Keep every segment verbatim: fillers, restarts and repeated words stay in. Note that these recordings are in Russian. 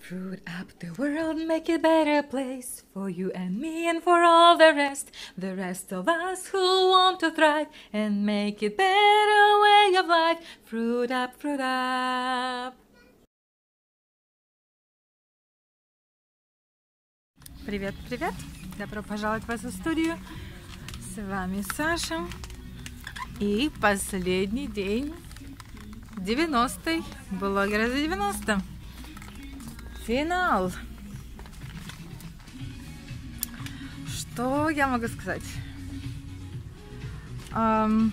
Fruit up the world, make it a better place for you and me and for all the rest, the rest of us who want to thrive and make it better way of life. Fruit up, fruit up. Привет, привет! Добро пожаловать в вашу студию. С вами Саша. И последний день девяностый. Блогера за девяносто. Финал. Что я могу сказать? Эм,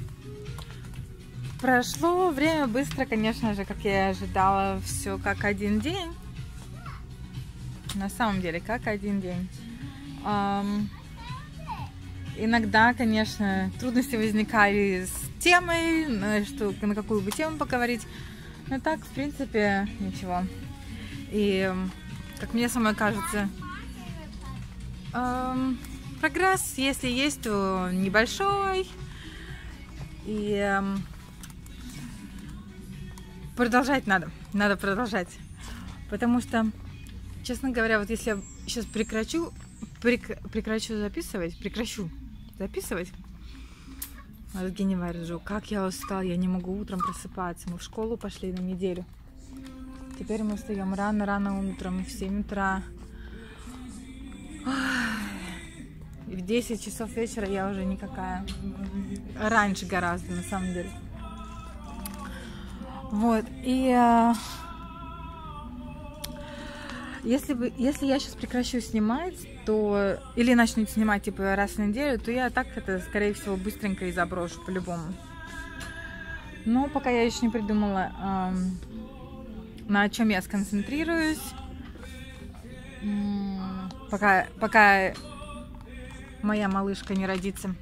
прошло время быстро, конечно же, как я и ожидала. Все как один день. На самом деле, как один день. Эм, иногда, конечно, трудности возникали с темой, что, на какую бы тему поговорить. Но так, в принципе, ничего. И, как мне самой кажется, эм, прогресс, если есть, то небольшой. И эм, продолжать надо. Надо продолжать. Потому что, честно говоря, вот если я сейчас прекращу, прек, прекращу записывать, прекращу записывать, мозги не варежу. Как я устала, я не могу утром просыпаться. Мы в школу пошли на неделю. Теперь мы встаем рано-рано утром, в семь утра. И в десять часов вечера я уже никакая. Раньше гораздо, на самом деле. Вот. И э, если, бы, если я сейчас прекращу снимать, то или начну снимать типа раз в неделю, то я так это, скорее всего, быстренько и заброшу по-любому. Но пока я еще не придумала... Э, на чем я сконцентрируюсь, пока, пока моя малышка не родится.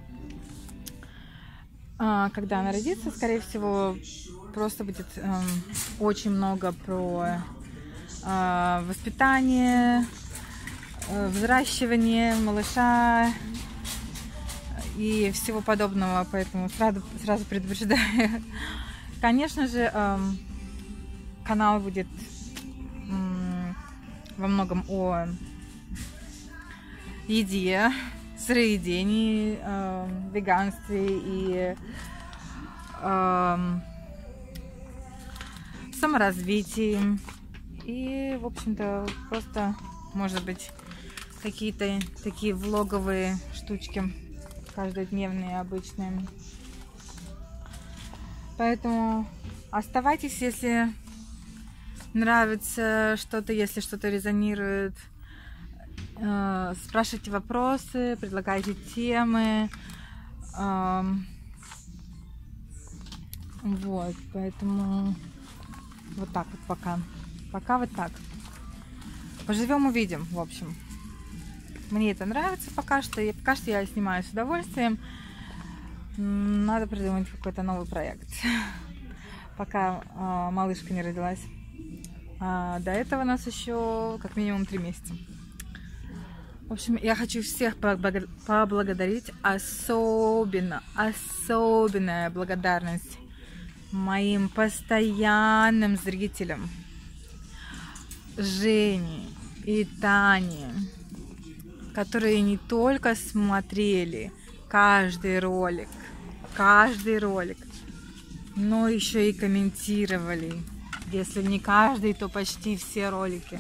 Когда она родится, скорее всего, просто будет э, очень много про э, воспитание, э, взращивание малыша и всего подобного, поэтому сразу, сразу предупреждаю. Конечно же, э, канал будет м, во многом о еде, сыроедении, э, веганстве и э, саморазвитии. И, в общем-то, просто, может быть, какие-то такие влоговые штучки, каждодневные, обычные. Поэтому оставайтесь, если нравится что-то, если что-то резонирует, э, спрашивайте вопросы, предлагайте темы. Э, вот, поэтому вот так вот пока. Пока вот так. Поживем, увидим, в общем. Мне это нравится пока что, и пока что я снимаю с удовольствием. Надо придумать какой-то новый проект, пока э, малышка не родилась. А до этого у нас еще как минимум три месяца. В общем, я хочу всех поблагодарить. Особенно, особенная благодарность моим постоянным зрителям. Жене и Тане, которые не только смотрели каждый ролик, каждый ролик, но еще и комментировали. Если не каждый, то почти все ролики.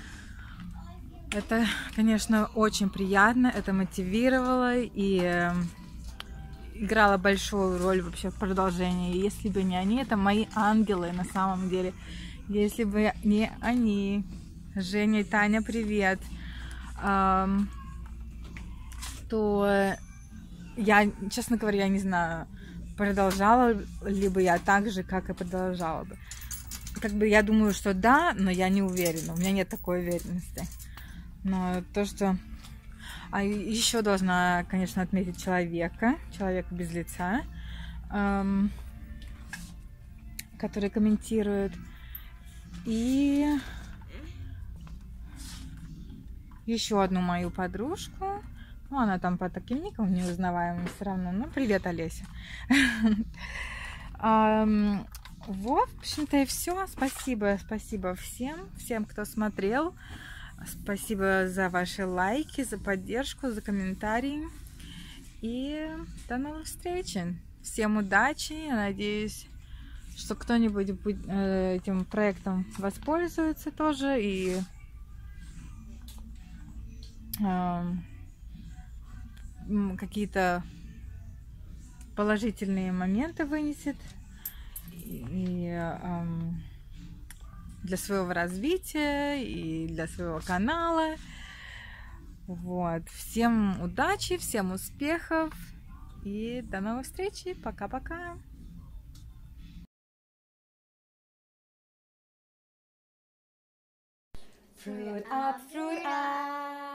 Это, конечно, очень приятно, это мотивировало и э, играло большую роль вообще в продолжении. Если бы не они, это мои ангелы на самом деле. Если бы не они, Женя и Таня, привет, эм, то я, честно говоря, я не знаю, продолжала ли бы я так же, как и продолжала бы. Как бы я думаю, что да, но я не уверена. У меня нет такой уверенности. Но то, что... А еще должна, конечно, отметить человека, человека без лица, эм, который комментирует. И еще одну мою подружку. Ну, она там по таким никам неузнаваемым все равно. Ну, привет, Олеся. Вот, в общем-то, и все. Спасибо, спасибо всем, всем, кто смотрел. Спасибо за ваши лайки, за поддержку, за комментарии. И до новых встреч. Всем удачи. Я надеюсь, что кто-нибудь этим проектом воспользуется тоже и э, какие-то положительные моменты вынесет и э, для своего развития и для своего канала. Вот. Всем удачи, всем успехов и до новых встреч. Пока-пока. Fruit up, fruit up.